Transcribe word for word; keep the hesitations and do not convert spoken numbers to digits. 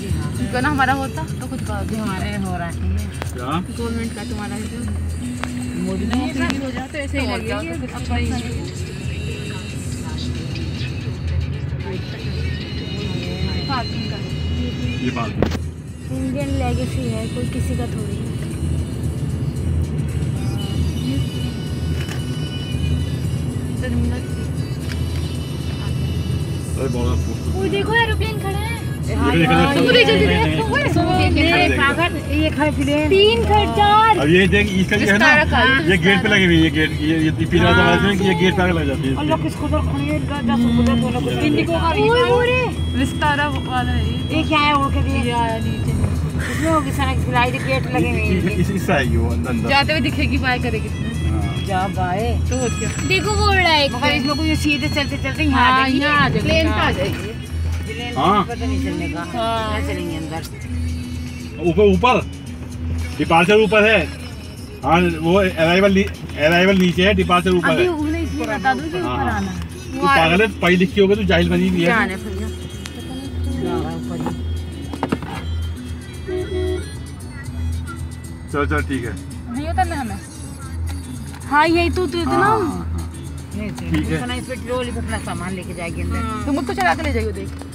क्यों ना हमारा होता तो कुछ हमारे हो रहा है गवर्नमेंट का तुम्हारा मोदी ने हो जाता ऐसे ही लगेगा अच्छा ही ये बात इंडियन लेगेसी है, कोई किसी का थोड़ी है। अरे बहुत वो देखो एरोप्लेन खड़ा है। ये तीन चार। अब ये देख इसका जो है ना ये गेट पे लगी हुई है गेट ये ये पीला वाला है कि ये गेट पे लग जाती है अल्लाह किसको तो खड़ी है दस रुपए बोला कुछ इंडिको का विस्तारा वाला है ये क्या है उड़ के भी ये आया नीचे इसमें होगी सड़क फ्लाई के गेट लगे हुए हैं इस इस आएगी वो अंदर जाते हुए दिखेगी बाय करेगी जा बाए तो और क्या देखो वो उड़ रहा है मगर इस लोग ये सीधे चलते चलते यहाँ हाँ यहाँ आ जाएगी प्लेन पे आ जाएगी हाँ पता नहीं चलने का हाँ चलेंगे अंदर ऊपर ऊपर डिपार्चर ऊपर है हाँ वो अराइवल अराइवल नीचे है डिपार्चर ऊपर है उन्हें इसलिए बता दूं कि ऊपर आना है। तू पागल है पढ़ी लिखी होगी तू जाहिल बनी हुई है जाने भैया चलो चलो ठीक है नहीं उतरना हमें हाँ यही तो तो इतना ठीक है इतना इस पे ट्रोली पे अपना सामान लेके जाएगी अंदर तुम मुझको चला के ले जाइयो देख